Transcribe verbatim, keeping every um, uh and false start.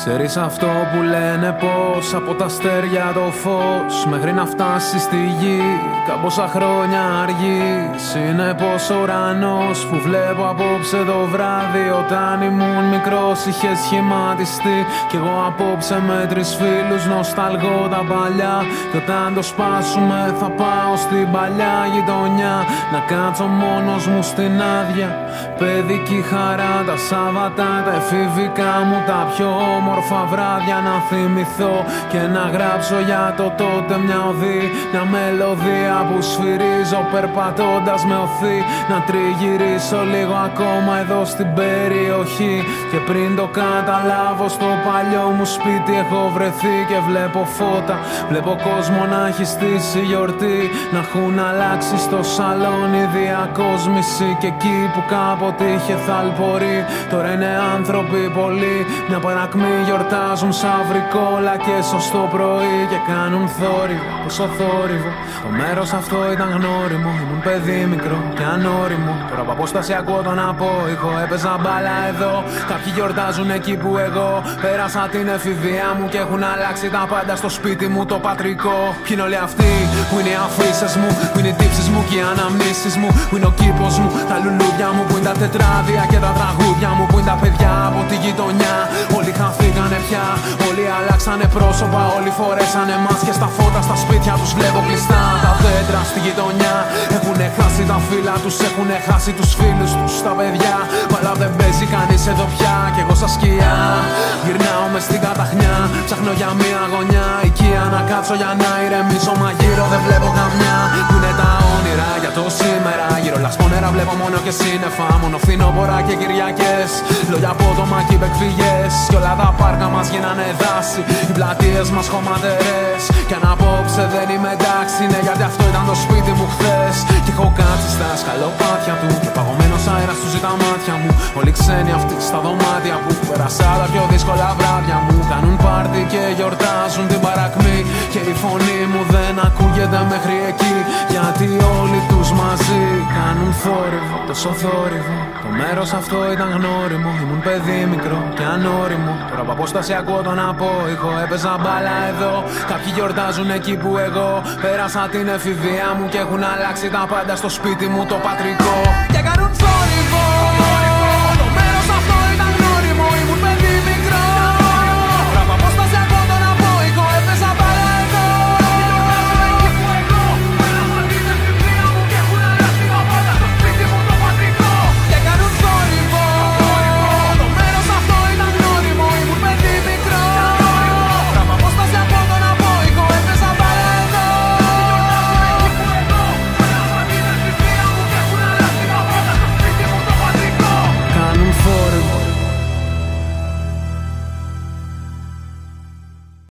Ξέρεις αυτό που λένε πως από τα αστέρια το φως μέχρι να φτάσει στη γη κάμποσα χρόνια αργείς. Είναι πως ο ουρανός που βλέπω απόψε το βράδυ όταν ήμουν μικρός είχε σχηματιστεί. Κι εγώ απόψε με τρεις φίλους νοσταλγώ τα παλιά. Κι όταν το σπάσουμε θα πάω στην παλιά γειτονιά να κάτσω μόνος μου στην άδεια παιδική χαρά. Τα Σάββατα τα εφηβικά μου τα πιο όμορφα βράδια να θυμηθώ και να γράψω για το τότε μια οδή, μια μελωδία που σφυρίζω περπατώντας με οθή. Να τριγυρίσω λίγο ακόμα εδώ στην περιοχή και πριν το καταλάβω στο παλιό μου σπίτι έχω βρεθεί και βλέπω φώτα, βλέπω κόσμο να έχει στήσει γιορτή, να έχουν αλλάξει στο σαλόνι διακόσμηση και εκεί που κάποτε είχε θαλπορεί τώρα είναι άνθρωποι πολλοί, μια παρακμή γιορτάζουν σαν βρικόλα και σωστό πρωί και κάνουν θόρυβο, πόσο θόρυβο. Το μέρος αυτό ήταν γνώριμο, ήμουν παιδί μικρό και ανώριμο. Τώρα από απόσταση ακούω τον απόϊχο, έπαιζα μπάλα εδώ. Κάποιοι γιορτάζουν εκεί που εγώ πέρασα την εφηβεία μου και έχουν αλλάξει τα πάντα στο σπίτι μου το πατρικό. Ποιοι είναι όλοι αυτοί που είναι οι αφήσεις μου, που είναι οι τύψεις μου και οι αναμνήσεις μου, που είναι ο κήπος μου, τα λουλούδια μου, που είναι τα τετράδια και τα τραγούδια μου, που είναι τα παιδιά από τη γειτονιά. Όλοι χαθήκανε πια, όλοι αλλάξανε πρόσωπα, όλοι φορέσανε μάσκες, τα φώτα στα σπίτια τους βλέπω κλειστά. Τα δέντρα στη γειτονιά έχουνε χάσει τα φύλλα τους, έχουνε χάσει τους φίλους τους, τα παιδιά. Αλλά δεν παίζει κανείς εδώ πια κι εγώ σαν σκιά γυρνάω μες στην καταχνιά, ψάχνω για μια γωνιά οικία να κάτσω για να ηρεμήσω, μα γύρω δεν βλέπω καμιά. Που είναι τα όνειρα για το σήμερα, γύρω λασπονέρα βλέπω μόνο και σύννεφα, μόνο φθινόπωρα και Κυριακές. Λόγια απότομα και υπεκφυγές κι όλα τα πάρκα μας γίνανε δάση, οι πλατείες μας χωματερές. Κι αν απόψε δεν είμαι εντάξει, ναι γιατί αυτό ήταν το σπίτι μου χθες. Κι έχω κάτσει στα σκαλοπάτια του και παγωμένος αέρας του ζητά μάτια μου. Όλοι ξένοι αυτοί στα δωμάτια που πέρασα τα πιο δύσκολα βράδια μου. Κάνουν πάρτι και γιορτάζουν την παρακμή και η φωνή μου δεν ακούγεται μέχρι εκεί, γιατί όλοι τους μαζί κάνουν θόρυβο, τόσο θόρυβο. Το μέρος αυτό ήταν γνώριμο, ήμουν παιδί μικρό και ανώριμο. Τώρα από απόσταση ακούω τον απόϊχο, έπαιζα μπάλα εδώ. Κάποιοι γιορτάζουν εκεί που εγώ πέρασα την εφηβεία μου και έχουν αλλάξει τα πάντα στο σπίτι μου το πατρικό και κάνουν θόρυβο.